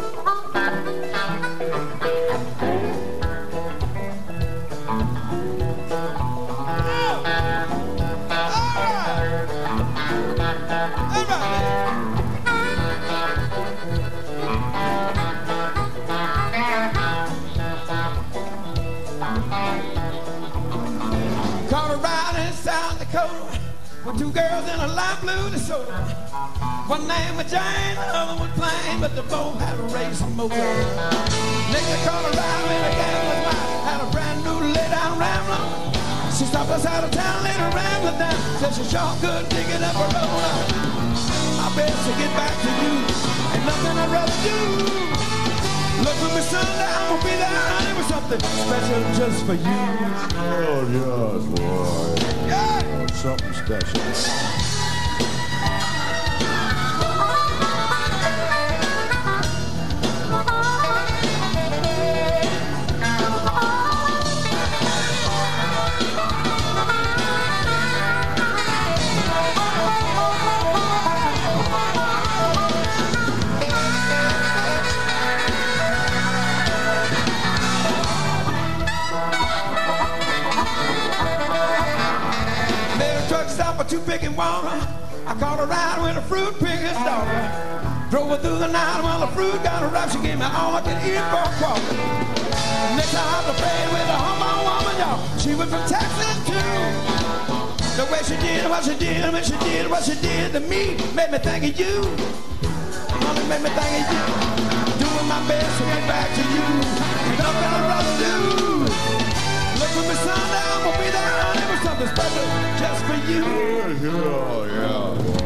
Colorado and South Dakota, with two girls in a light blue DeSoto. One name was Jane, the other was Plain, but they both had a racing motor. Next to Colorado in a gal was white, had a brand new lay-down Rambler. She stopped us out of town, laid her Rambler down, said she sure could dig it up her roller. I bet to get back to you, ain't nothing I'd rather do. Look for me Sunday, I'm gonna be there, honey, with something special just for you. Oh, yes, boy. Yeah. Something special. Stop a two-picking water. I caught a ride with a fruit picker's daughter. Drove her through the night while the fruit got a rap. She gave me all I could eat for a quarter. Next time I played with a humble woman, y'all. She was from Texas too. The way she did what she did, when she did what she did to me, made me think of you. Honey, made me think of you. Doing my best to get back to you. Ain't nothing I'd rather do. Look for me Sunday, I'm gonna be there, honey, with something special just for you. Oh, yeah.